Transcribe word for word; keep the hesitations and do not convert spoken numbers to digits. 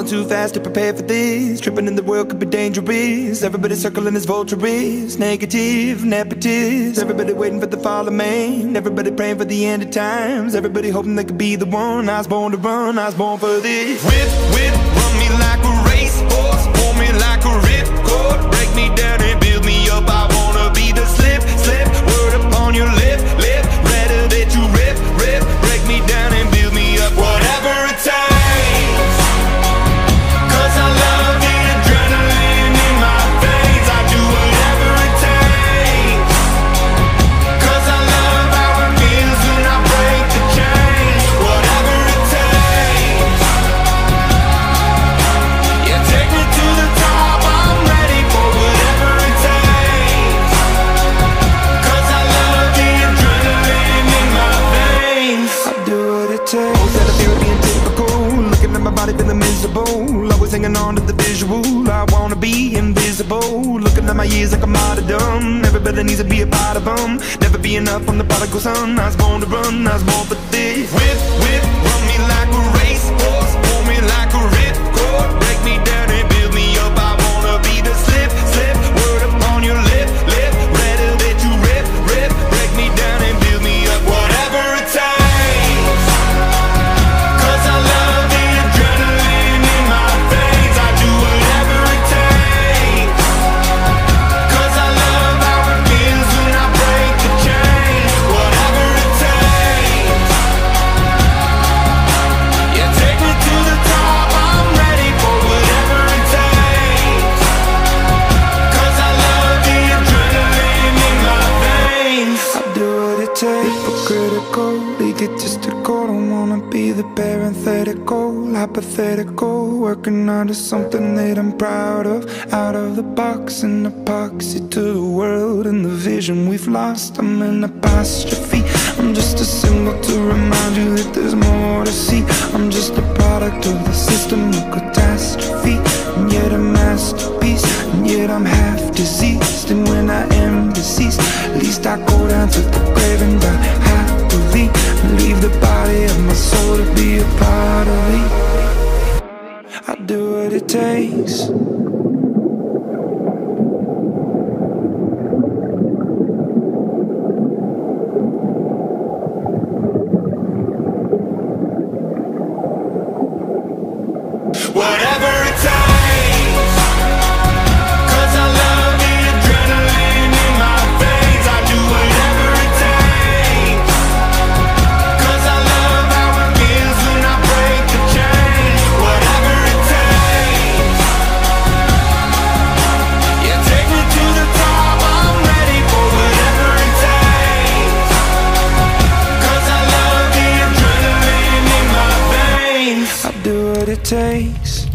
too fast to prepare for this. Tripping in the world could be dangerous. Everybody circling as vultures. Negative, nepotist. Everybody waiting for the fall of man. Everybody praying for the end of times. Everybody hoping they could be the one. I was born to run, I was born for this. Whip, whip, run me like a racehorse. Pull me like a ripcord. Break me down and build me up. I wanna be the slip, slip. Word upon your lip, lip. Rather that you rip, rip. Break me down and build me up. Whatever it takes. Cause I love the adrenaline in my veins. I do whatever it takes. Cause I love how it feels when I break the chains. Whatever it takes. Yeah, take me to the top. I'm ready for whatever it takes. Cause I love the adrenaline in my veins. I do what it takes. That I feel being typical. Looking at my body feeling miserable. Always hanging on to the visual. I wanna be invisible. Looking at my years like a martyrdom. Everybody needs to be a part of them. Never be enough from the prodigal son. I was born to run, I was born for this. Whip, whip, run me like a racehorse. Pull me like a ripcord. Break me down and build me up. I wanna be the slip, slip. Word upon your lip, lip. Rather that you rip, rip. Break me down and build me up. Whatever it takes. Cause I love the adrenaline in my veins. I do whatever it takes. Cause I love how it feels when I break the chains. Whatever it takes. Yeah, take me to the top. I'm ready for whatever it takes. Cause I love the adrenaline in my veins. I do what it takes. Hypocritical, egotistical. Don't wanna be the parenthetical, hypothetical. Working out of something that I'm proud of. Out of the box, an epoxy to the world and the vision we've lost. I'm an apostrophe. I'm just a symbol to remind you that there's more to see. I'm just a product of the system of catastrophe, and yet a masterpiece, and yet I'm half diseased. And when I am deceased, at least I go down to the grave and die happily, and leave the body of my soul to be a part of me. I do what it takes. Whatever it takes. Cause I love the adrenaline in my veins. I do whatever it takes. Cause I love how it feels when I break the chains. Whatever it takes. Yeah, take me to the top. I'm ready for whatever it takes. Cause I love the adrenaline in my veins. I do what it takes.